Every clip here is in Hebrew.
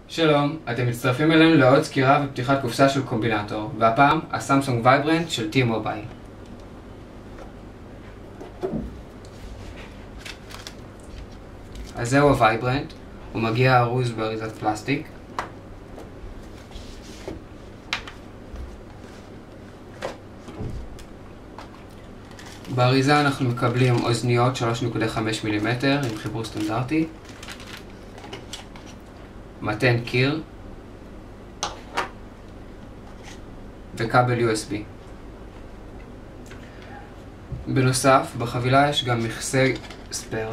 שלום, אתם מצטרפים אלינו לעוד סקירה ופתיחת קופסה של קומבינטור, והפעם הסמסונג וייברנט של T-Mobile. אז זהו הווייברנט, הוא מגיע ארוז באריזת פלסטיק. באריזה אנחנו מקבלים אוזניות 3.5 מילימטר עם חיבור סטנדרטי, מתן קיר וכבל USB. בנוסף, בחבילה יש גם מכסה ספייר.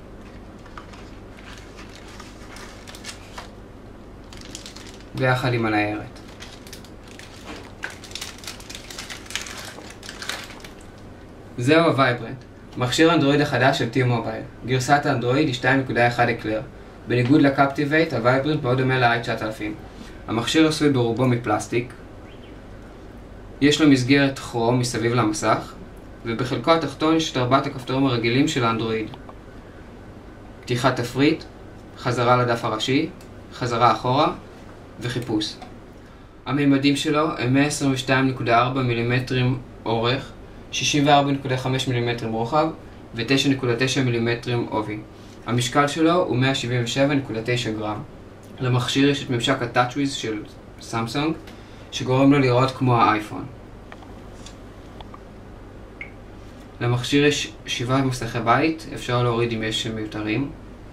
ביחד עם הניירת. זהו הווייברנט, מכשיר אנדרואיד החדש של T-Mobile. גרסת האנדרואיד היא 2.1 אקלר. בניגוד לקפטיבייט, הווייברנט מאוד דומה ל-i9000. המכשיר עשוי ברובו מפלסטיק. יש לו מסגרת כרום מסביב למסך, ובחלקו התחתון יש את ארבעת הכפתורים הרגילים של האנדרואיד. פתיחת תפריט, חזרה לדף הראשי, חזרה אחורה וחיפוש. הממדים שלו הם 122.4 מילימטרים אורך, 64.5 מילימטרים רוחב ו-9.9 מילימטרים עובי. המשקל שלו הוא 177.9 גרם. למכשיר יש את ממשק ה-TouchWiz של סמסונג, שגורם לו לראות כמו האייפון. למכשיר יש 7 מסכי בית, אפשר להוריד אם יש מיותרים.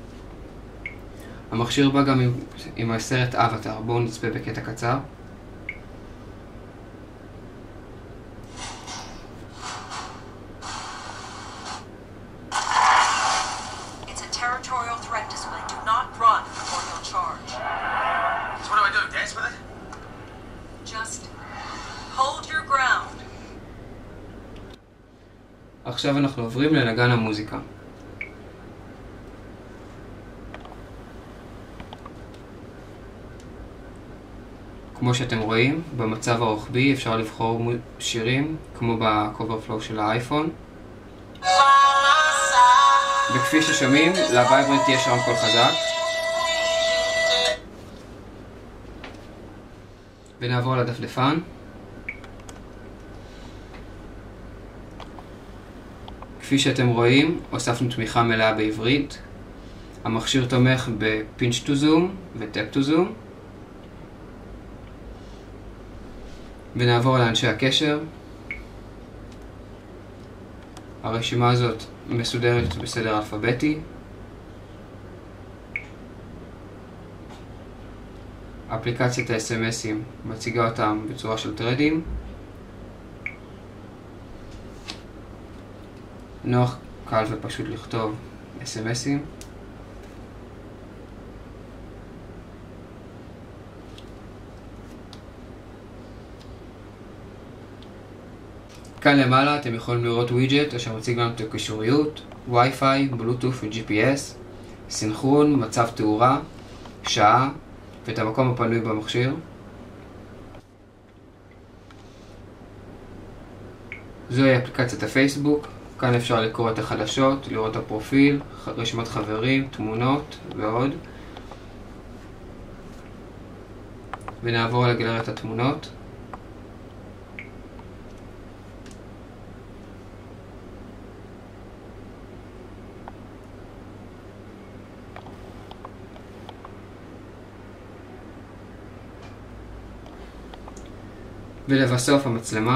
המכשיר בא גם עם הסרט אבטר, בואו נצפה בקטע קצר. Territorial threat display. Do not run before you'll charge. So what do I do? Dance with it? Just hold your ground. עכשיו אנחנו עוברים לנגן המוזיקה. כמו שאתם רואים, במצב הרוחבי אפשר לבחור שירים כמו ב-cover flow של האייפון. וכפי ששומעים, לווייברנט יש רמקול חזק. ונעבור לדפדפן. כפי שאתם רואים, הוספנו תמיכה מלאה בעברית. המכשיר תומך ב-Pinch to Zoom ו-Tap to Zoom. ונעבור לאנשי הקשר. הרשימה הזאת מסודרת בסדר אלפביתי. אפליקציית ה-SMSים מציגה אותם בצורה של טרדים. נוח, קל ופשוט לכתוב SMSים. כאן למעלה אתם יכולים לראות ווידג'ט אשר מציג לנו את הקישוריות, וי-פיי, בלוטות' ו-GPS, סינכרון, מצב תאורה, שעה ואת המקום הפנוי במכשיר. זוהי אפליקציית הפייסבוק, כאן אפשר לקרוא את החדשות, לראות את הפרופיל, רשימת חברים, תמונות ועוד. ונעבור לגלריית התמונות. ולבסוף המצלמה.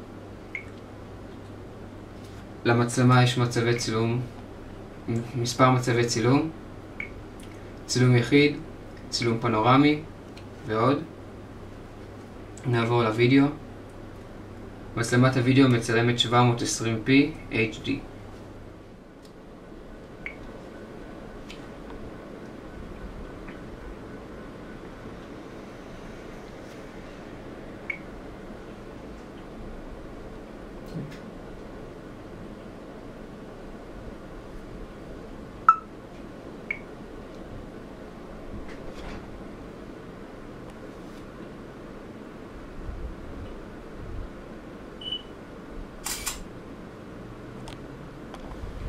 למצלמה יש מצבי צילום, מספר מצבי צילום, צילום יחיד, צילום פנורמי ועוד. נעבור לוידאו. מצלמת הוידאו מצלמת 720p HD.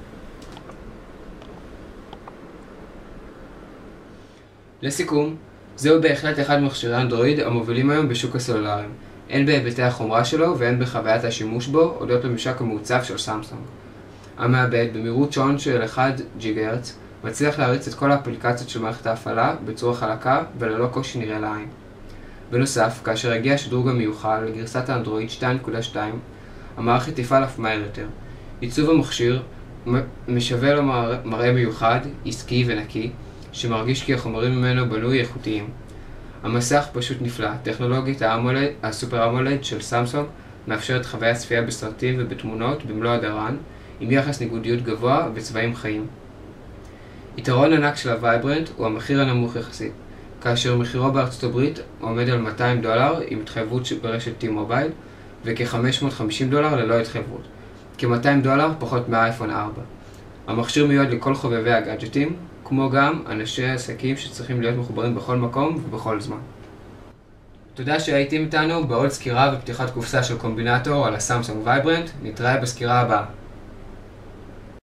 לסיכום, זהו בהחלט אחד ממכשירי אנדרואיד המובילים היום בשוק הסלולריים, הן בהיבטי החומרה שלו והן בחוויית השימוש בו, הודות לממשק המעוצב של סמסונג. המעבד במהירות שעון של 1 GHz מצליח להריץ את כל האפליקציות של מערכת ההפעלה בצורה חלקה וללא קושי נראה לעין. בנוסף, כאשר הגיע השדרוג המיוחל לגרסת האנדרואיד 2.2, המערכת תפעל אף מהר יותר. עיצוב המכשיר משווה לו מראה מיוחד, עסקי ונקי, שמרגיש כי החומרים ממנו בנוי איכותיים. המסך פשוט נפלא, טכנולוגיית הסופר אמולד של סמסונג מאפשרת חוויית צפייה בסרטים ובתמונות במלוא הדרן, עם יחס ניגודיות גבוה וצבעים חיים. יתרון ענק של הוויברנט הוא המחיר הנמוך יחסית, כאשר מחירו בארצות הברית עומד על $200 עם התחייבות ברשת T-Mobile וכ$550 ללא התחייבות, כ$200 פחות מהאייפון 4. המכשיר מיועד לכל חובבי הגאדג'טים, כמו גם אנשי עסקים שצריכים להיות מחוברים בכל מקום ובכל זמן. תודה שהייתם איתנו בעוד סקירה ופתיחת קופסה של קומבינטור על הסמסונג וייברנט. נתראה בסקירה הבאה.